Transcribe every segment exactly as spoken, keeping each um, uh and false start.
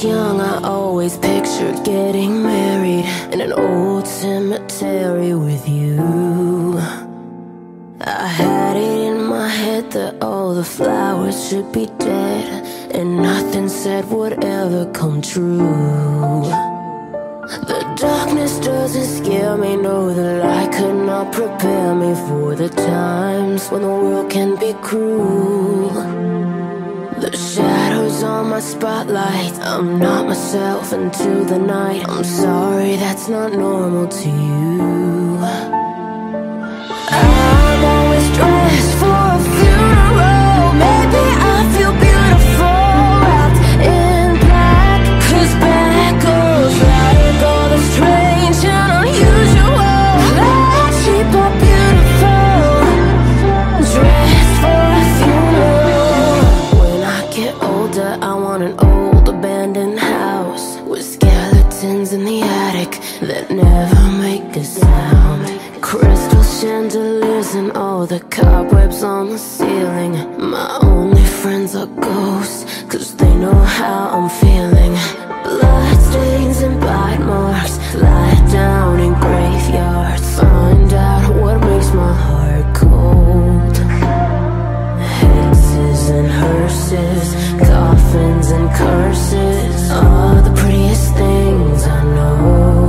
was young, I always pictured getting married in an old cemetery with you. I had it in my head that all the flowers should be dead, and nothing said would ever come true. The darkness doesn't scare me, no, the light could not prepare me for the times when the world can be cruel. The shadows on my spotlight, I'm not myself into the night. I'm sorry, that's not normal to you. I'm always dressed for a funeral. Maybe I feel beautiful wrapped in black, 'cause black goes like all the strange and unusual. Black sheep are beautiful, dressed for a funeral. When I get older, I want an old abandoned house with skeletons in the attic that never make a sound. Crystal chandeliers and all the cobwebs on the ceiling. My only friends are ghosts, 'cause they know how I'm feeling. Blood stains and bite marks lie down in graveyards. Find out what makes my heart cold. Hexes and hearses, coffins and curses are the prettiest things I know.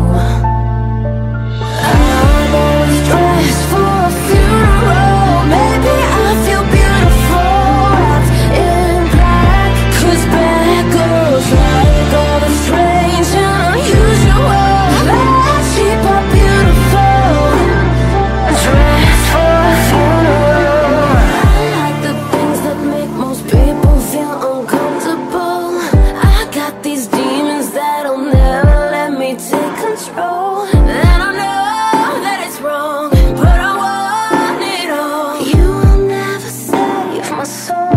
I'm always dressed for a funeral. Maybe I feel beautiful wrapped in black, 'cause black goes like all the strange and unusual. Black sheep are beautiful, dressed for a funeral. I like the things that make most people feel uncomfortable. I got these demons that'll never let me take control. And I know that it's wrong, but I want it all. You will never save my soul.